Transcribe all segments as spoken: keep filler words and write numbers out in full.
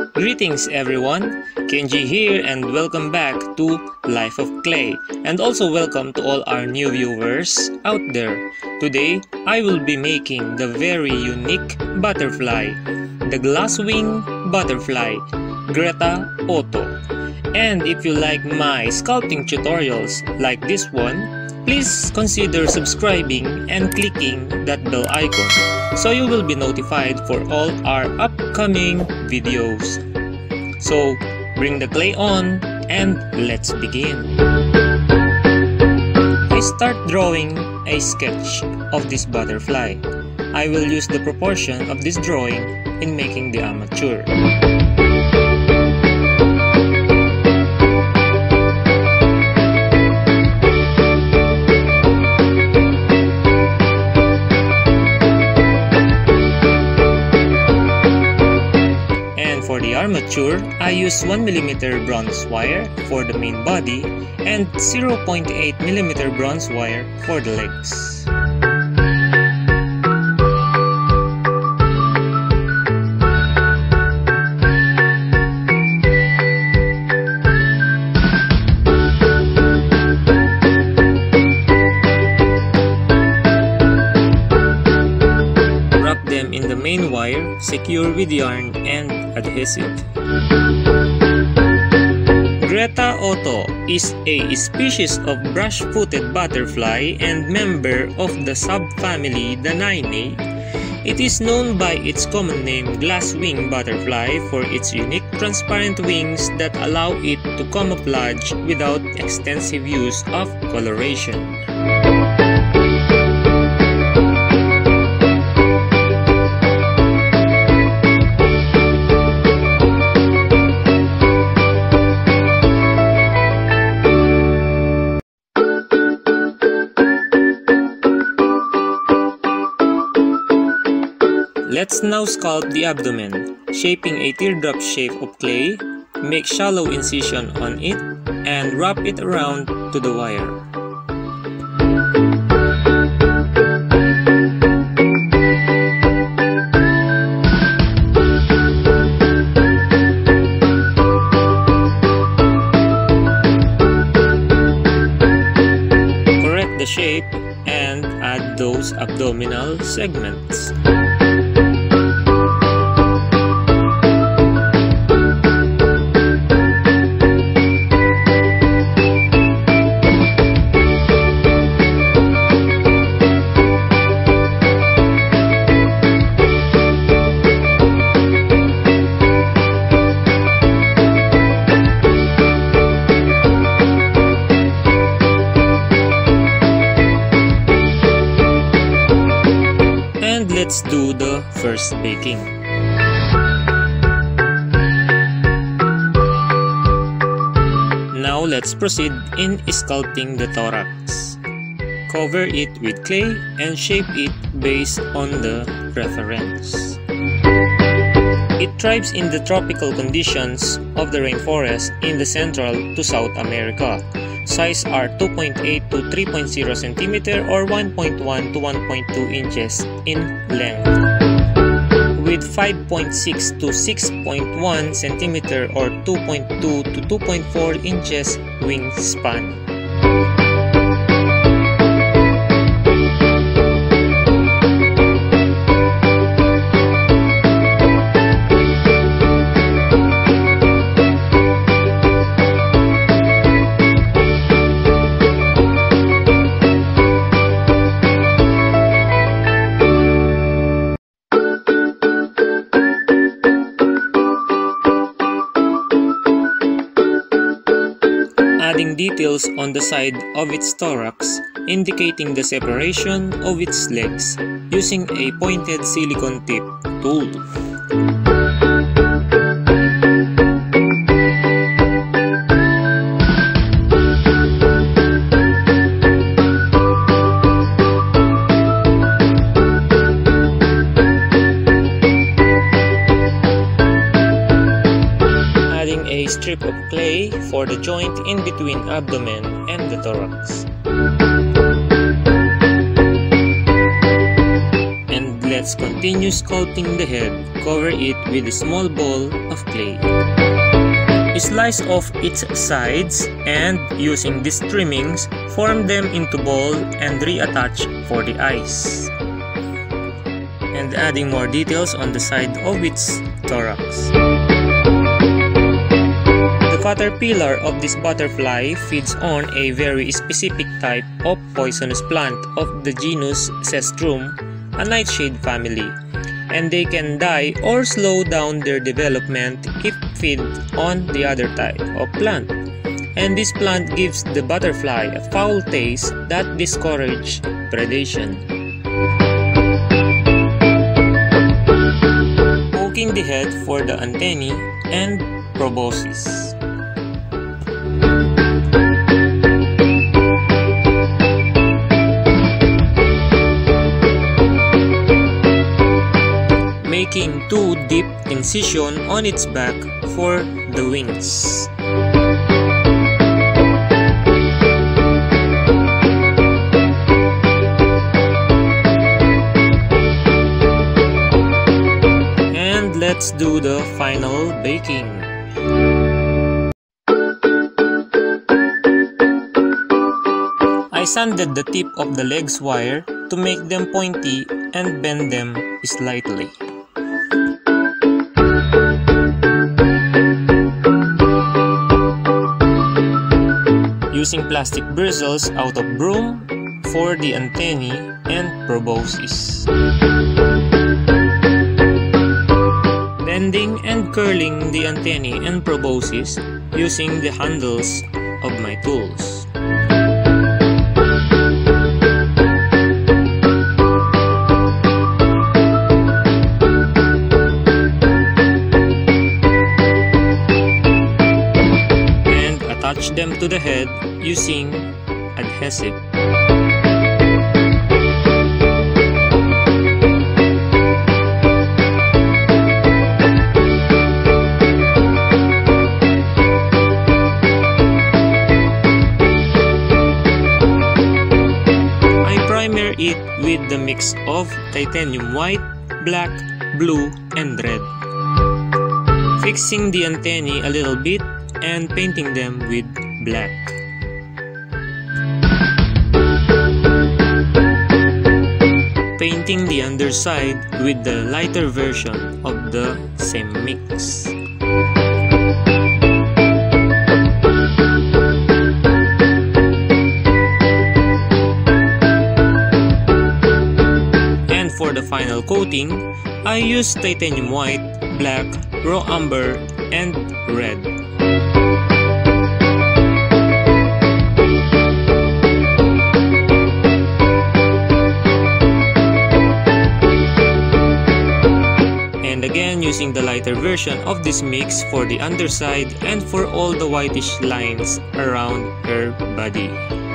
Greetings everyone, Kenji here and welcome back to Life of Clay, and also welcome to all our new viewers out there. Today, I will be making the very unique butterfly, the Glasswing butterfly, Greta Otto. And if you like my sculpting tutorials like this one, please consider subscribing and clicking that bell icon so you will be notified for all our upcoming videos. So bring the clay on and let's begin. I start drawing a sketch of this butterfly. I will use the proportion of this drawing in making the amateur. For the armature, I use one millimeter bronze wire for the main body and zero point eight millimeter bronze wire for the legs. Wrap them in the main wire, secure with yarn and adhesive. Greta Otto is a species of brush-footed butterfly and member of the subfamily Danainae. It is known by its common name glasswing butterfly for its unique transparent wings that allow it to camouflage without extensive use of coloration. Let's now sculpt the abdomen, shaping a teardrop shape of clay, make shallow incision on it, and wrap it around to the wire. Correct the shape and add those abdominal segments. Let's do the first baking. Now let's proceed in sculpting the thorax. Cover it with clay and shape it based on the reference. It thrives in the tropical conditions of the rainforest in the Central to South America. Size are two point eight to three point zero centimeter or one point one to one point two inches in length, with five point six to six point one centimeter or two point two to two point four inches wingspan. Adding details on the side of its thorax, indicating the separation of its legs using a pointed silicone tip tool. A strip of clay for the joint in between abdomen and the thorax. And let's let's continue sculpting the head. Cover it with a small ball of clay. Slice off its sides and, using these trimmings, form them into ball and reattach for the eyes. And adding more details on the side of its thorax. The caterpillar of this butterfly feeds on a very specific type of poisonous plant of the genus Cestrum, a nightshade family, and they can die or slow down their development if fed on the other type of plant. And this plant gives the butterfly a foul taste that discourages predation. Poking the head for the antennae and proboscis. Making two deep incisions on its back for the wings. And let's do the final baking. I sanded the tip of the legs wire to make them pointy and bend them slightly. Using plastic bristles out of broom for the antennae and proboscis. Bending and curling the antennae and proboscis using the handles of my tools. Attach them to the head using adhesive. I primer it with the mix of titanium white, black, blue, and red. Fixing the antennae a little bit and painting them with black. Painting the underside with the lighter version of the same mix. And for the final coating, I use titanium white, black, raw umber, and red. Again, using the lighter version of this mix for the underside and for all the whitish lines around her body.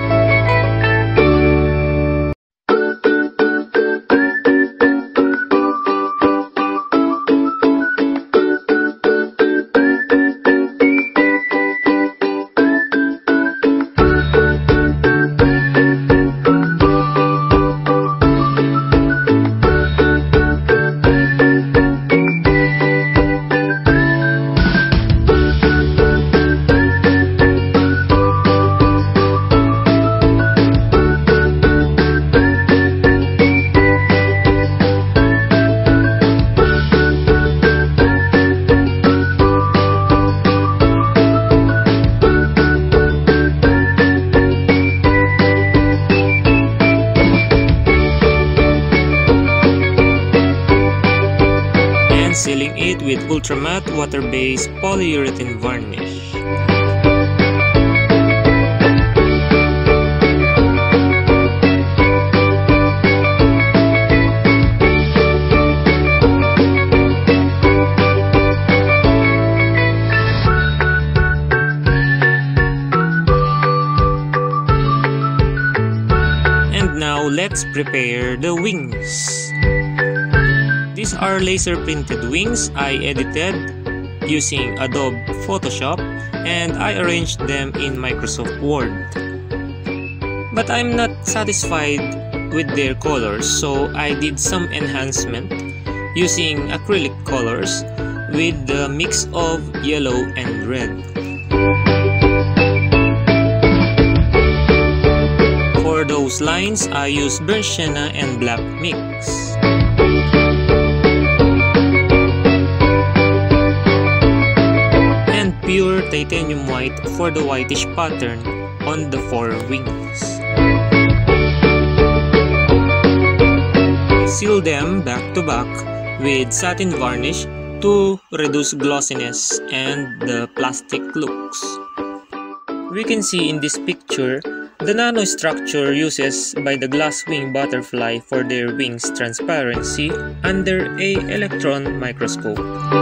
Sealing it with ultramatte water-based polyurethane varnish. And now let's prepare the wings. These are laser printed wings I edited using Adobe Photoshop, and I arranged them in Microsoft Word. But I'm not satisfied with their colors, so I did some enhancement using acrylic colors with the mix of yellow and red. For those lines, I used burnt sienna and black mix. And pure titanium white for the whitish pattern on the fore wings. I seal them back to back with satin varnish to reduce glossiness and the plastic looks. We can see in this picture the nanostructure uses by the glasswing butterfly for their wings transparency under a electron microscope.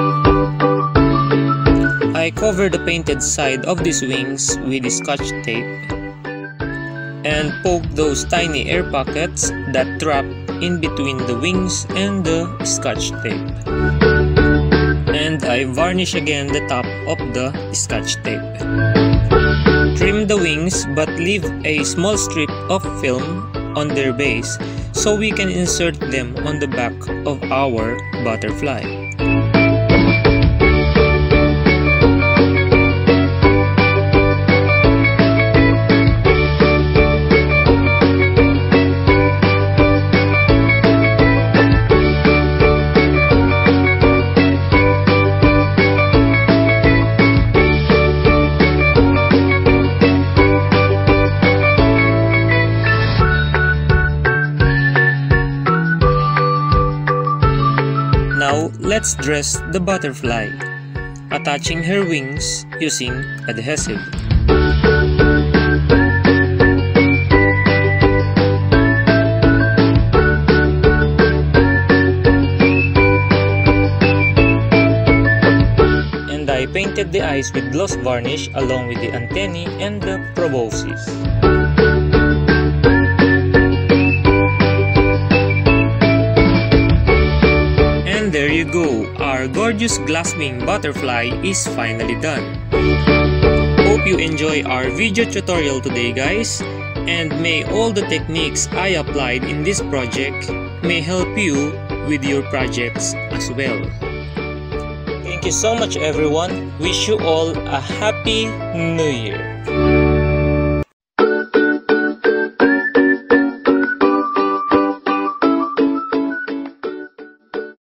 I cover the painted side of these wings with scotch tape and poke those tiny air pockets that trap in between the wings and the scotch tape. And I varnish again the top of the scotch tape. Trim the wings but leave a small strip of film on their base so we can insert them on the back of our butterfly. Now, let's dress the butterfly, attaching her wings using adhesive. And I painted the eyes with gloss varnish along with the antennae and the proboscis. There you go, our gorgeous glasswing butterfly is finally done. Hope you enjoy our video tutorial today, guys, and may all the techniques I applied in this project may help you with your projects as well. Thank you so much everyone, wish you all a happy new year.